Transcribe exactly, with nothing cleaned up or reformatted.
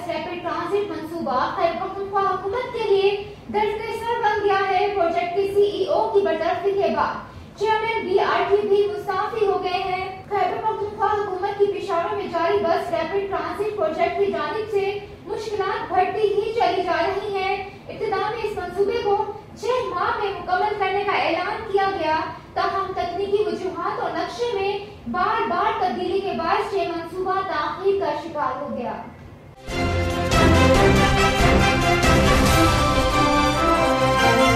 बस rapid transit मंसूबा खैबर पख्तूनख्वा हुकूमत के लिए दस्तसर बन गया है। प्रोजेक्ट के सीईओ की बर्तरफी के बाद चेयरमैन बीआरटी भी मुस्ताफी हो गए हैं। खैबर पख्तूनख्वा हुकूमत की पेशावर में जारी बस रैपिड ट्रांजिट प्रोजेक्ट की जानिब से मुश्किलात बढ़ती ही चली जा रही है। इब्तिदा में इस मंसूबे को छह माह में मुकम्मल करने का ऐलान किया गया, ताहम तकनीकी वजूहात और नक्शे में बार बार तब्दीली के बाद ये मंसूबा ताखीर का शिकार हो गया। Thank you.